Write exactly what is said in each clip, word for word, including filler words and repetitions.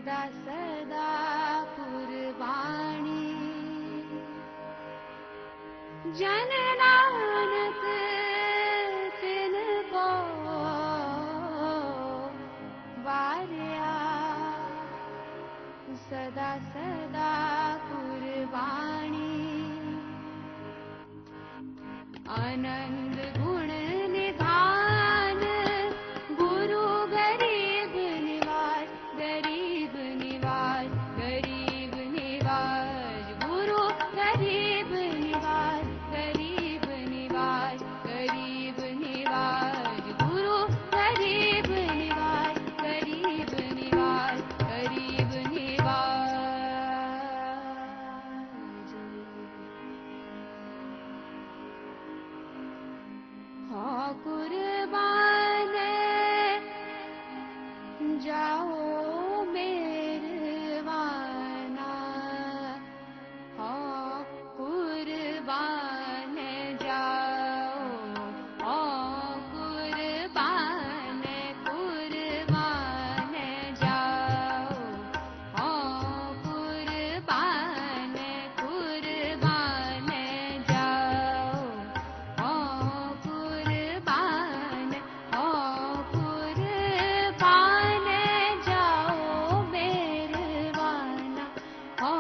सदा सदा कुर्बानी जन नानक तिन को वारिया सदा सदा कुर्बानी आनंद गुण निधान गुरु गरीब निवास गरीब निवास गरीब निवास गुरु गरीब निवास गरीब निवास गरीब निवास गुरु गरीब निवास गरीब निवास गरीब निवास हो कुर्बान जाओ मेरवाना हो कुर्बान जाओ हो कुर्बान कुर्बान जाओ हो कुर्बान कुर्बान जाओ हो कुर्बान हो कुर्बान जाओ मेरवाना हो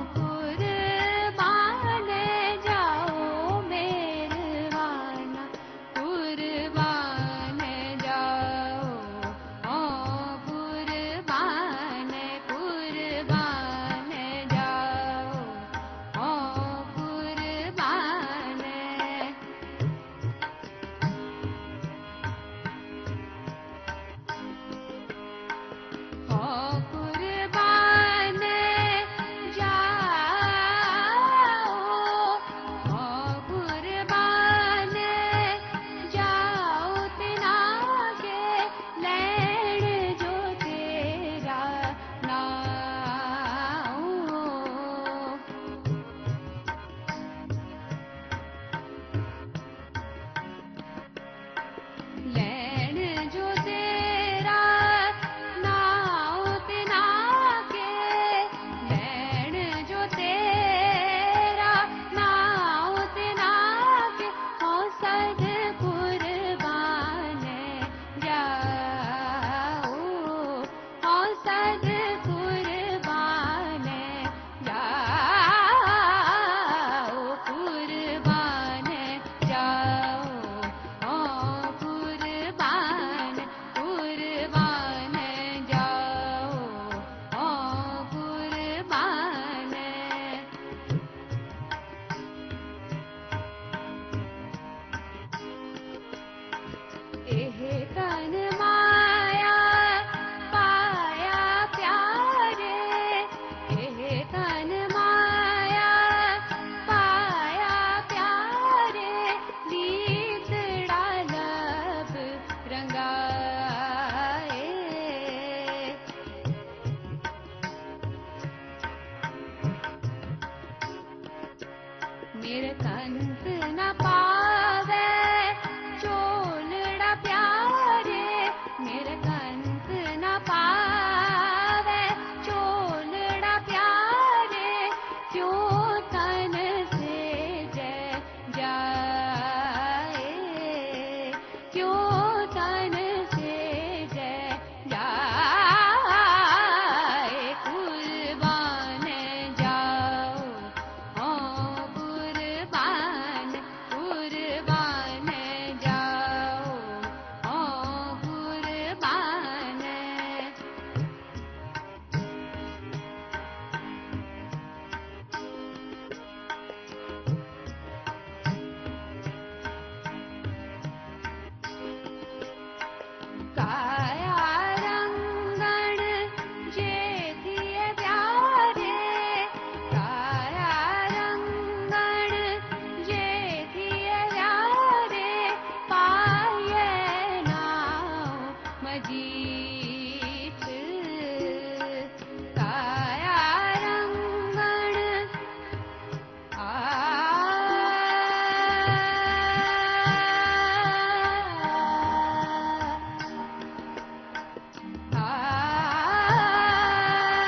कुर्बान जाओ मेरवाना कुर्बान जाओ हो कुर्बान कुर्बान जाओ हो कुर्बान हो कुर्बान जाओ हो कुर्बान जाओ तिना के लैण जो तेरा नाम लैण जो तेरा नाव तिना के लैण जो तेरा नाव तिना के हो सद कुर्बान जाओ हो सद कुर्बान जाओ कुर्बान जाओ हो कुर्बान कुर्बान जाओ हो कुर्बान एह तन माया पाया प्यारे एह तन माया पाया प्यारे लीतड़ा लब रंगाए मेरे कंत न पावे चोलड़ा प्यारे मेरे कंत न पावे चोलड़ा प्यारे क्यों तन से जय जाए क्यों तन से जय जाए कुर्बान जाओ हो कुर्बान कुर्बान जाओ हो कुर्बान काया रंगण जे थिए प्यारे काया रंगण जे थिए प्यारे पाए नाव मजीठ काया रंगण आ आ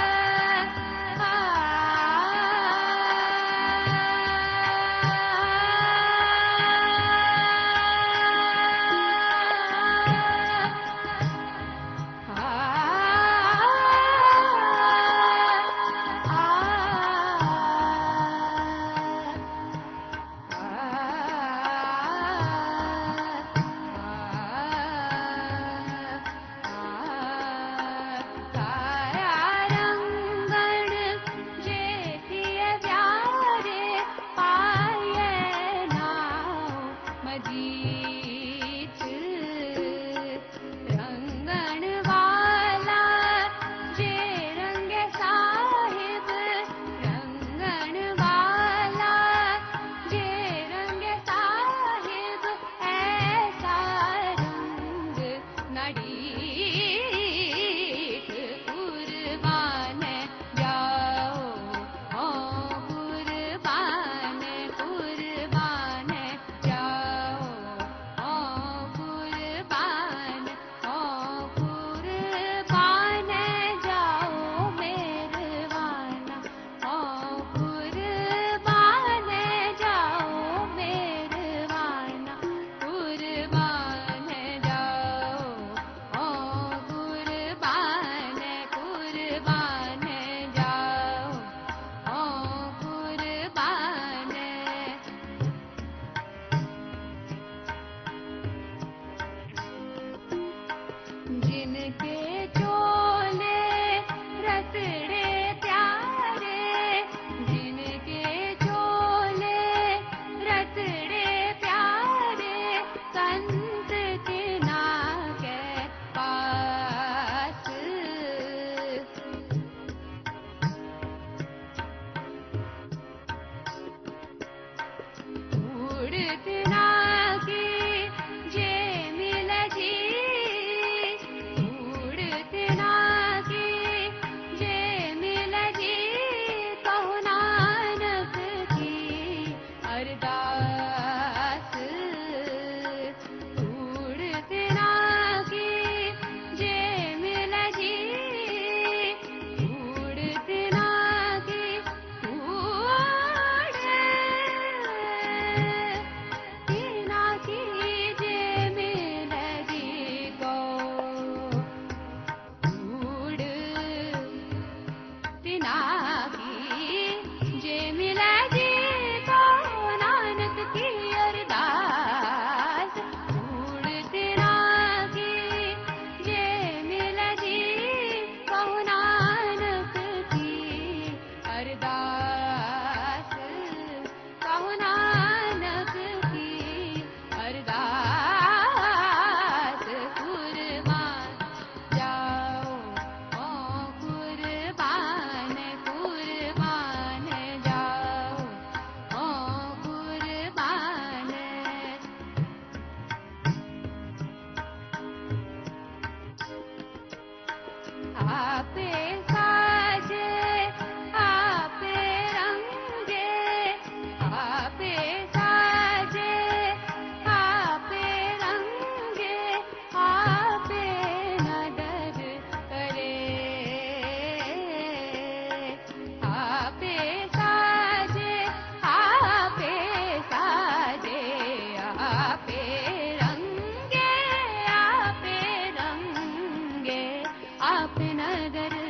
आप नगर